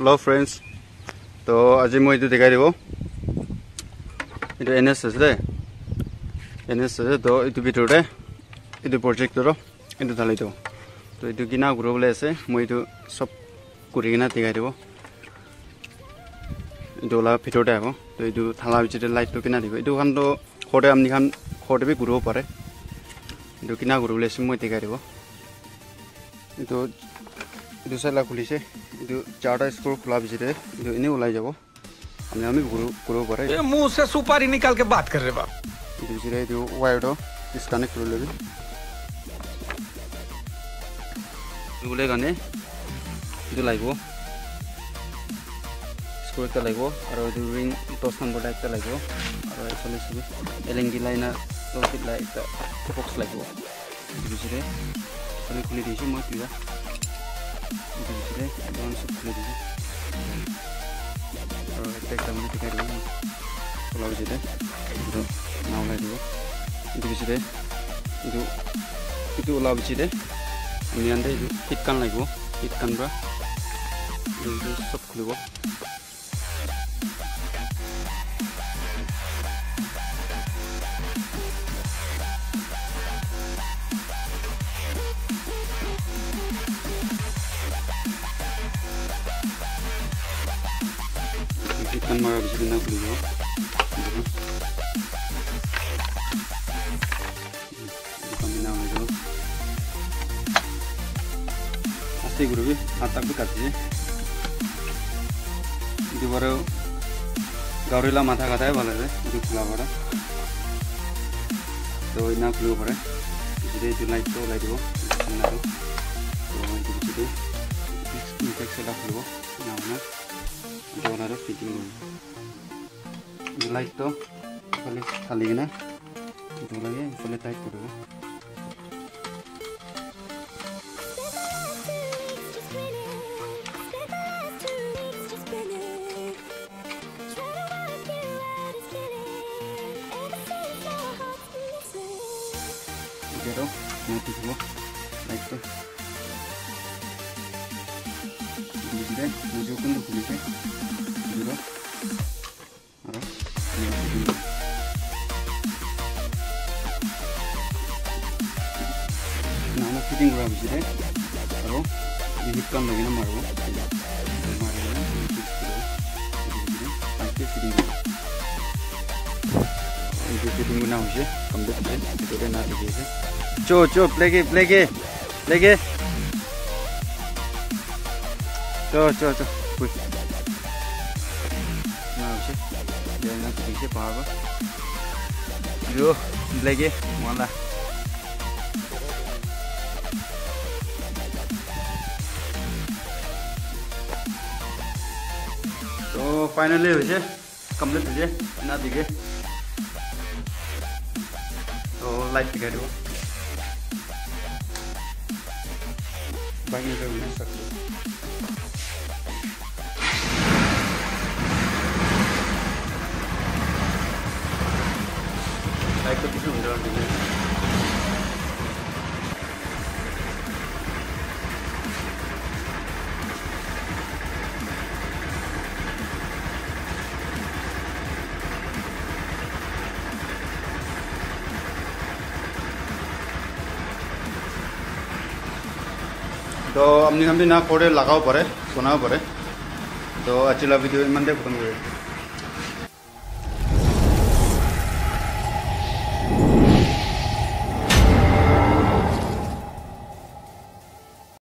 Hello friends. So আজি মই এটো দেখাই দিব এটো NS আছে NS আছে তো এটো ভিতৰতে এটো প্ৰজেক্টৰ এটো ঢালাই দিও তো এটো কিনা ঘুৰবলৈ আছে মই এটো সব কৰি কিনা দেখাই দিব এটো লা ভিতৰতে আবো তো এটো ঢালা ভিতৰতে লাইটটো কিনা দিব এটো খান তো খৰে আমনি খান খৰে বি ঘুৰব পাৰে এটো কিনা ঘুৰবলৈ আছে মই দেখাই দিব এটো এটো সাইলা খুলিছে এটো চারটা স্ক্रू খোলা বিচরে এটো এনে ওলাই যাব আমি ঘুরব পারে ये मुंह से सुपारी निकाल के बात कर रहे बाप এটো বিচরে এটো ওয়্যারটো ডিসকানেক্ট করে লবি এগুলে গানে এটো লাগবো স্ক্रू একটা লাগবো আর এটো রিং টস নাম্বার একটা লাগবো আর এখানে সবই এলএনডি লাইনার তো লাইট বক্স লাগবো এটো বিচরে আমি খুলে দিয়েছি মই তুইরা এটো বিচরে একদম সব খুলে দিয়েছি আর একটা আমি দেখাই দেব খোলা বিচরে এটো নাও লাই দিব এটো বিচরে এটো ওলা বিচরে আমি আনতে এটো হিট কান লাগবো হিট কান বা এটো সব খুলিব kan mara bisa na kuligo kami na lego asti guru bi atak bi katje itu baru gaurila matha kathay bhalo re itu khula bara to ina khulu pare jide itu light to light dibo na to itu jide fix la khulu na na Donaro fitting light to kali khali na itu lagi kali tight koribo Pero mati semua light to Jadi tunjukkan dulu sih dulu ara nah fitting gua bisa deh aro dihitkan lagi na maru pakai fitting ini fitting guna hoje complete itu deh na lagi sih play ke Cho. Ui. Nào chứ. Để nó chỉ cái bò quá. Được, lấy cái món là. So finally rồi chứ. Complete rồi chứ. Nó thì cái. So light thì cái đó. Bao nhiêu rồi nó sạch được. Like the picture under the तो हमने ना कोड़े लगाओ पड़े सुनाओ पड़े तो अच्छी ला वीडियो ईमान दे खत्म कर